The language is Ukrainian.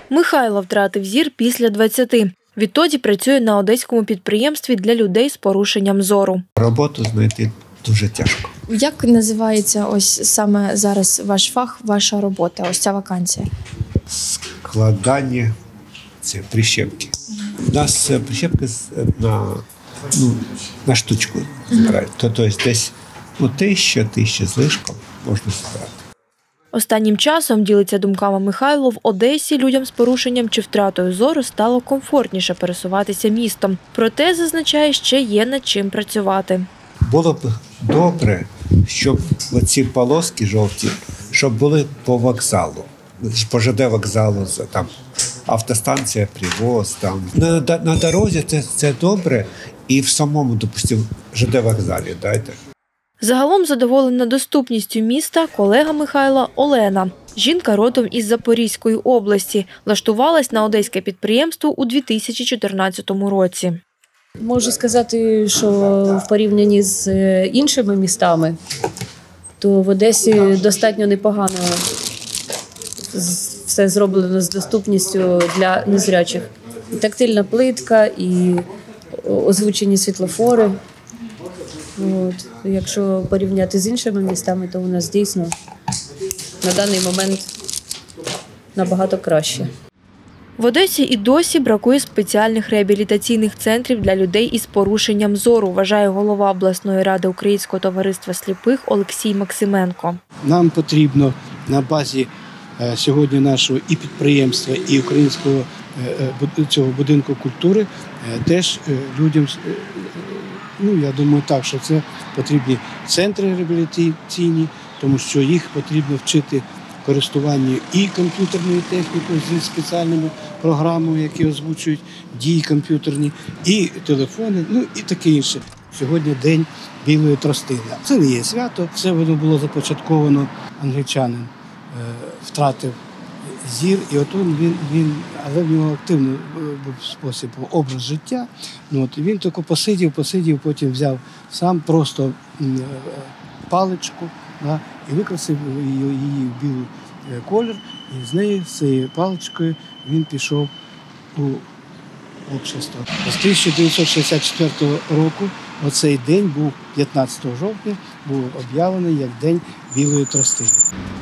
Михайло втратив зір після 20. Відтоді працює на одеському підприємстві для людей з порушенням зору. Роботу знайти дуже тяжко. Як називається ось саме зараз ваш фах, ваша робота, ось ця вакансія? Складання це прищепки. У нас прищепки на штучку збирають. Тобто десь 1000 з лишком можна збирати. Останнім часом, ділиться думками Михайло, в Одесі людям з порушенням чи втратою зору стало комфортніше пересуватися містом. Проте, зазначає, ще є над чим працювати. Було б добре, щоб оці полоски жовті, щоб були по вокзалу. По ЖД вокзалу, там автостанція, привоз. Там. На дорозі це добре і в самому, допустимо, ЖД вокзалі дайте. Загалом задоволена доступністю міста колега Михайла Олена. Жінка родом із Запорізької області. Влаштувалась на одеське підприємство у 2014 році. Можу сказати, що в порівнянні з іншими містами, то в Одесі достатньо непогано все зроблено з доступністю для незрячих. І тактильна плитка, і озвучені світлофори. Якщо порівняти з іншими містами, то у нас дійсно на даний момент набагато краще. В Одесі і досі бракує спеціальних реабілітаційних центрів для людей із порушенням зору, вважає голова обласної ради Українського товариства сліпих Олексій Максименко. Нам потрібно на базі сьогодні нашого і підприємства, і українського цього будинку культури теж людям, я думаю так, що це потрібні центри реабілітаційні, тому що їх потрібно вчити користуванню і комп'ютерною технікою зі спеціальними програмами, які озвучують дії комп'ютерні, і телефони, і таке інше. Сьогодні день білої тростини. Це не є свято, це воно було започатковано, англічанин втратив зір, і от але в нього активний був спосіб, образ життя. Він тільки посидів, потім взяв сам просто паличку, і викрасив її в білий колір, і з цією паличкою він пішов у общество. З 1964 року оцей день був 15 жовтня, був об'явлений як День білої тростини.